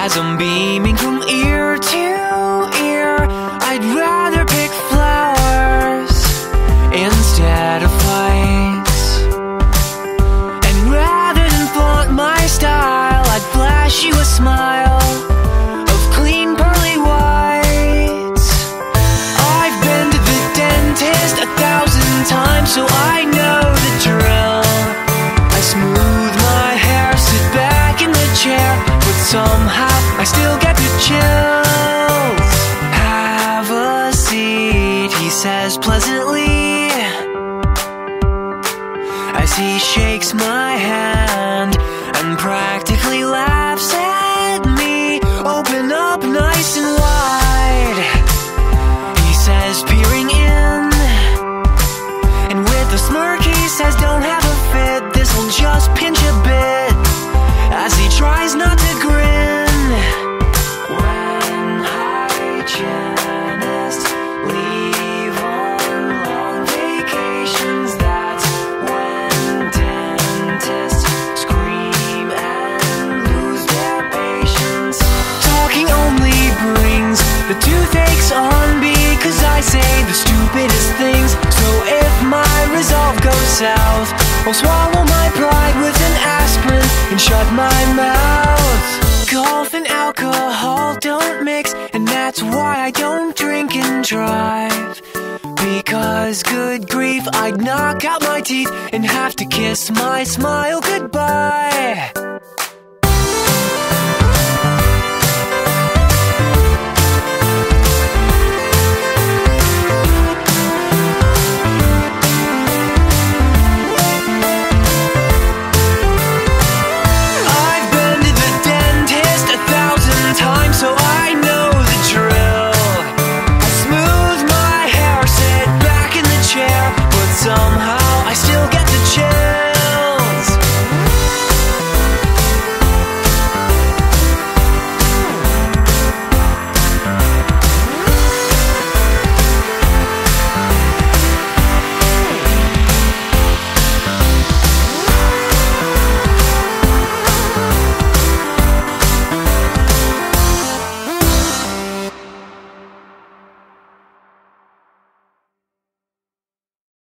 as I'm beaming from ear to ear. I'd rather pick flowers instead of fights, and rather than flaunt my style, I'd flash you a smile of clean pearly whites. I've been to the dentist 1,000 times, so I know the drill. I smooth my hair, sit back in the chair, but somehow I still get the chills. Have a seat, he says pleasantly, as he shakes my hand and practically laughs at me. Open up nice and wide, he says, peering in, and with a smirk he says, don't have a fit, this'll just pinch a bit, as he tries not to grin. When hygienists leave on long vacations, that's when dentists scream and lose their patience. Talking only brings the toothaches on, because I say the stupidest things. So if my resolve goes south, I'll swallow my pride with an aspirin and shut my mouth. Golf and alcohol don't mix, and that's why I don't drink and drive, because good grief, I'd knock out my teeth and have to kiss my smile goodbye.